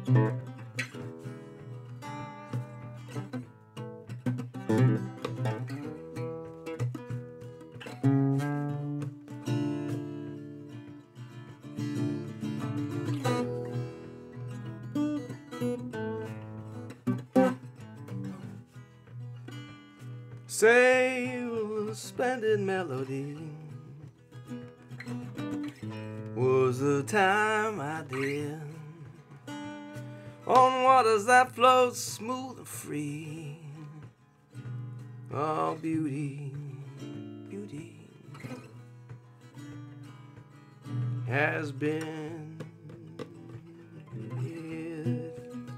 Say, splendid melody was the time I did on waters that flow smooth and free. Oh, beauty, beauty has been hid.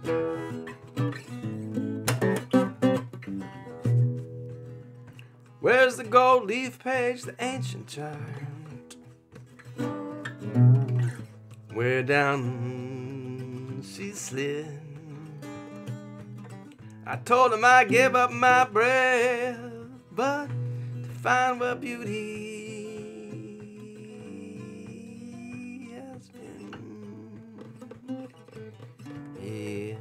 Where's the gold leaf page, the ancient chart? Where down she slid. I told him I'd give up my breath, but to find where beauty has been hid.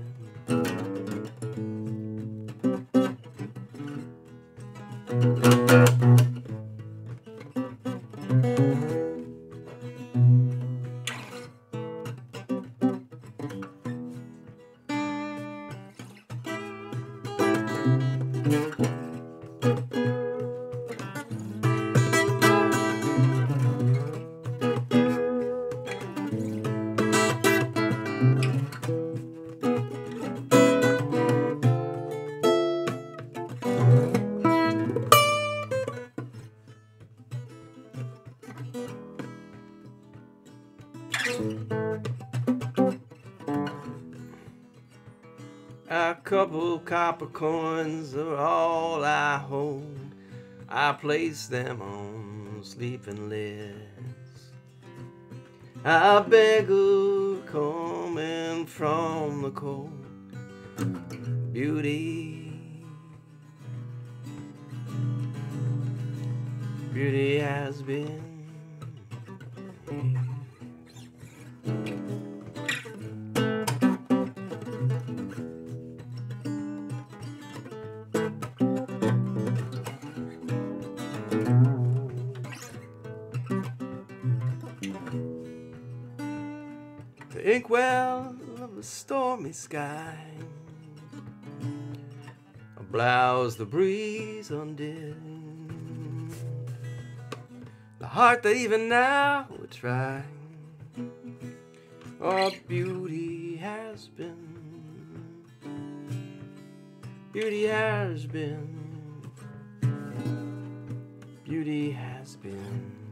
A couple copper coins are all I hold. I place them on sleeping lids. I beg her coming from the cold. Beauty, beauty has been. The inkwell of a stormy sky, a blouse the breeze undid, the heart that even now would try. Oh, beauty has been, beauty has been, beauty has been.